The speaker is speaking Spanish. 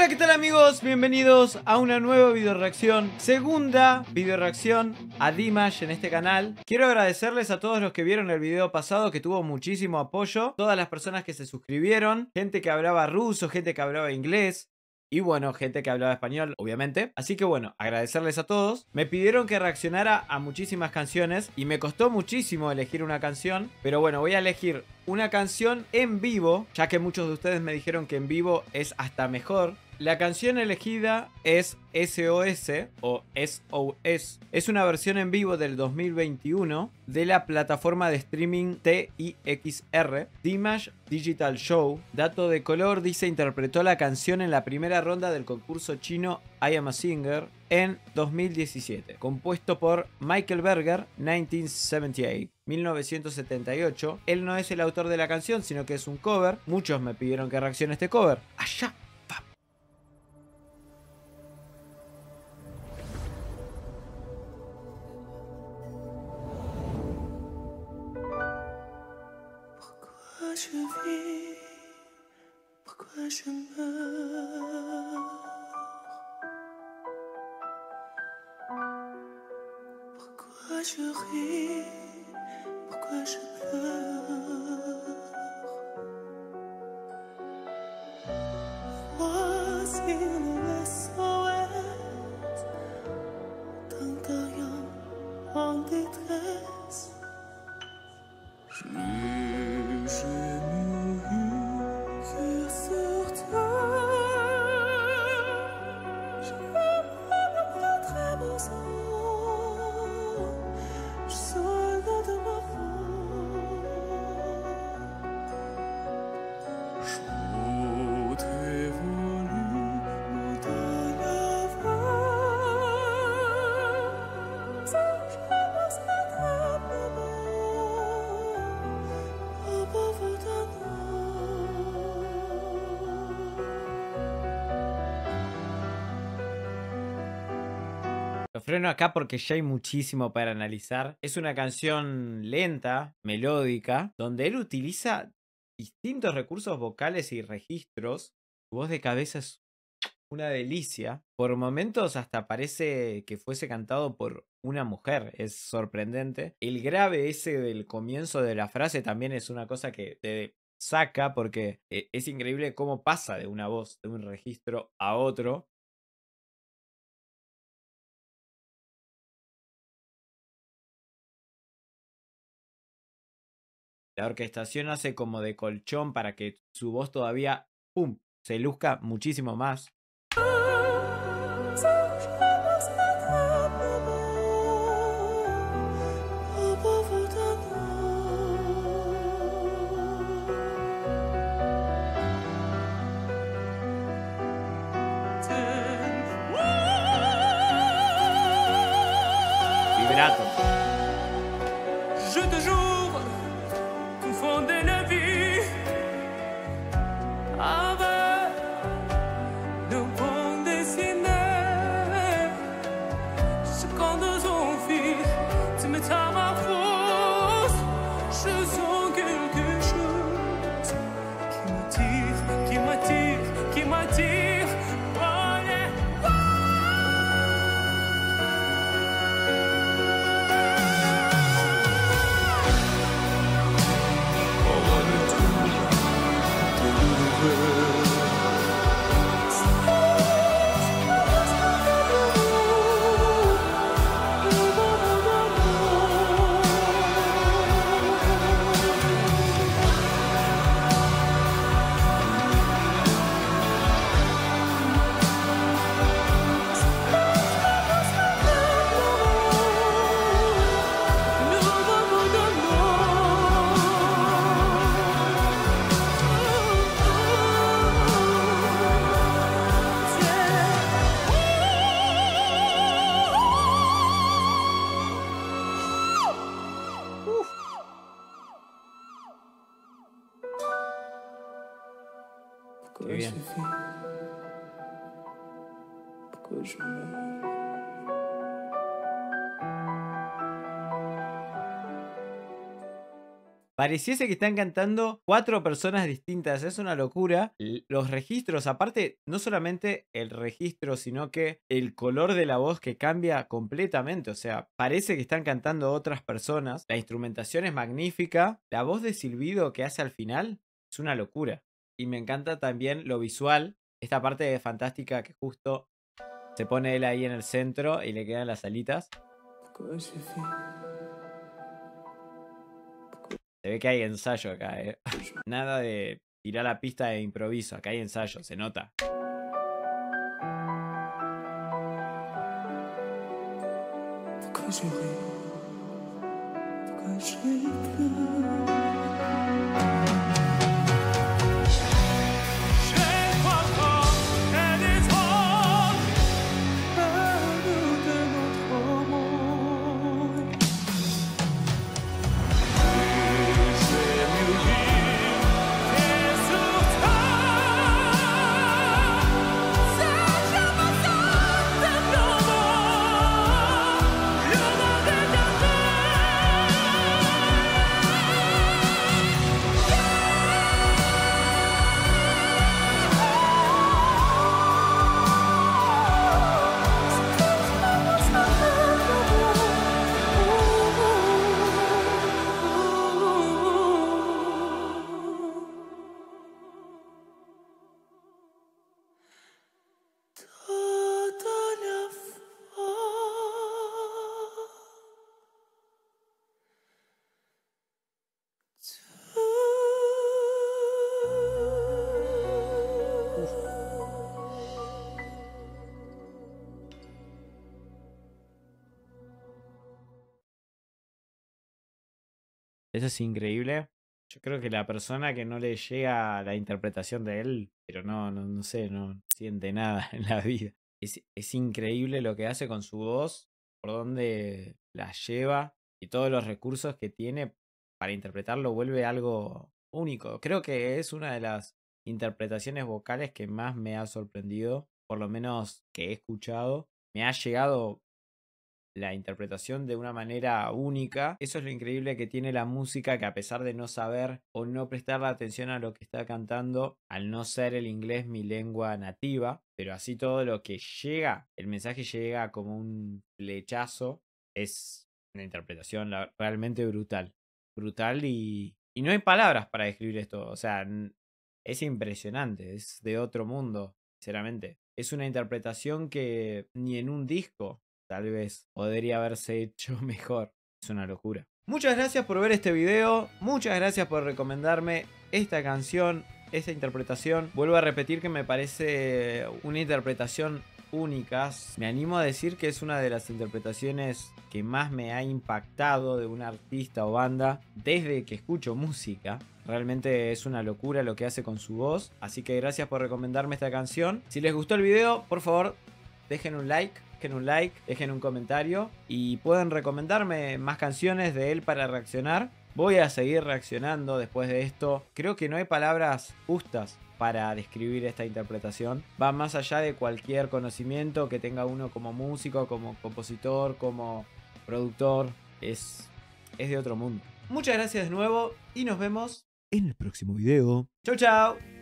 Hola, ¿qué tal amigos? Bienvenidos a una nueva video reacción, segunda video reacción a Dimash en este canal. Quiero agradecerles a todos los que vieron el video pasado, que tuvo muchísimo apoyo, todas las personas que se suscribieron, gente que hablaba ruso, gente que hablaba inglés y bueno, gente que hablaba español, obviamente. Así que bueno, agradecerles a todos. Me pidieron que reaccionara a muchísimas canciones y me costó muchísimo elegir una canción, pero bueno, voy a elegir una canción en vivo, ya que muchos de ustedes me dijeron que en vivo es hasta mejor. La canción elegida es SOS o SOS. Es una versión en vivo del 2021 de la plataforma de streaming TIXR, Dimash Digital Show. Dato de color, dice, interpretó la canción en la primera ronda del concurso chino I Am a Singer en 2017, compuesto por Michael Berger, 1978. Él no es el autor de la canción, sino que es un cover. Muchos me pidieron que reaccione a este cover. Allá. Je vis, pourquoi je meurs, pourquoi je ris, pourquoi je pleure. Voici le SOS d'un terrien en détresse. Lo freno acá porque ya hay muchísimo para analizar. Es una canción lenta, melódica, donde él utiliza distintos recursos vocales y registros. Su voz de cabeza es una delicia. Por momentos hasta parece que fuese cantado por una mujer. Es sorprendente. El grave ese del comienzo de la frase también es una cosa que te saca, porque es increíble cómo pasa de una voz, de un registro a otro. La orquestación hace como de colchón para que su voz todavía, ¡pum!, se luzca muchísimo más. Vibrato. Je te jure, confondez la vie avec nos bandes dessinées. Chacun de son fil, tu mets à ma force. Je sens quelque chose qui m'attire, qui m'attire, qui m'attire. Qué bien. Pourquoi je meurs. Pareciese que están cantando 4 personas distintas, es una locura. Los registros, aparte, no solamente el registro, sino que el color de la voz que cambia completamente. O sea, parece que están cantando otras personas. La instrumentación es magnífica. La voz de silbido que hace al final es una locura. Y me encanta también lo visual. Esta parte fantástica que justo se pone él ahí en el centro y le quedan las alitas. Se ve que hay ensayo acá, Nada de tirar la pista de improviso. Acá hay ensayo, se nota. Eso es increíble. Yo creo que la persona que no le llega la interpretación de él, pero no sé, no siente nada en la vida. Es increíble lo que hace con su voz, por dónde la lleva y todos los recursos que tiene para interpretarlo vuelve algo único. Creo que es una de las interpretaciones vocales que más me ha sorprendido, por lo menos que he escuchado. Me ha llegado la interpretación de una manera única. Eso es lo increíble que tiene la música, que a pesar de no saber o no prestar la atención a lo que está cantando, al no ser el inglés mi lengua nativa, pero así todo lo que llega, el mensaje llega como un flechazo, es una interpretación realmente brutal. Brutal y no hay palabras para describir esto. O sea, es impresionante, es de otro mundo, sinceramente. Es una interpretación que ni en un disco tal vez podría haberse hecho mejor. Es una locura. Muchas gracias por ver este video. Muchas gracias por recomendarme esta canción, esta interpretación. Vuelvo a repetir que me parece una interpretación única. Me animo a decir que es una de las interpretaciones que más me ha impactado de un artista o banda desde que escucho música. Realmente es una locura lo que hace con su voz. Así que gracias por recomendarme esta canción. Si les gustó el video, por favor, dejen un like, dejen un comentario y pueden recomendarme más canciones de él para reaccionar. Voy a seguir reaccionando después de esto. Creo que no hay palabras justas para describir esta interpretación. Va más allá de cualquier conocimiento que tenga uno como músico, como compositor, como productor. Es de otro mundo. Muchas gracias de nuevo y nos vemos en el próximo video. Chau, chau.